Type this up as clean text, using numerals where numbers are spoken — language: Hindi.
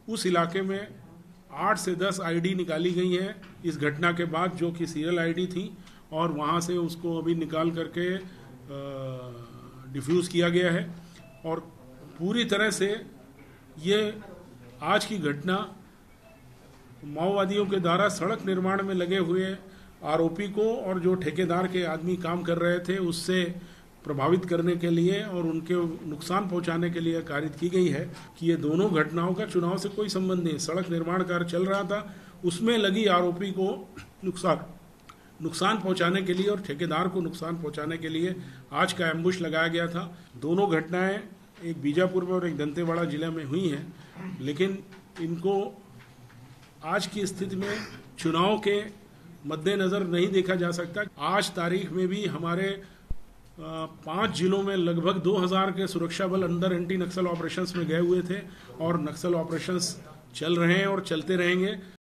उस इलाके में 8 से 10 आईडी निकाली गई हैं इस घटना के बाद, जो कि सीरियल आईडी थी, और वहाँ से उसको अभी निकाल करके डिफ्यूज़ किया गया है। और पूरी तरह से ये आज की घटना माओवादियों के द्वारा सड़क निर्माण में लगे हुए आरोपी को और जो ठेकेदार के आदमी काम कर रहे थे उससे प्रभावित करने के लिए और उनके नुकसान पहुंचाने के लिए कारित की गई है कि ये दोनों घटनाओं का चुनाव से कोई संबंध नहीं। सड़क निर्माण कार्य चल रहा था, उसमें लगी आरोपी को नुकसान पहुंचाने के लिए और ठेकेदार को नुकसान पहुंचाने के लिए आज का एम्बुश लगाया गया था। दोनों घटनाएं एक बीजापुर में और एक दंतेवाड़ा जिले में हुई हैं, लेकिन इनको आज की स्थिति में चुनाव के मद्देनजर नहीं देखा जा सकता। आज तारीख में भी हमारे 5 जिलों में लगभग 2000 के सुरक्षा बल अंदर एंटी नक्सल ऑपरेशंस में गए हुए थे और नक्सल ऑपरेशंस चल रहे हैं और चलते रहेंगे।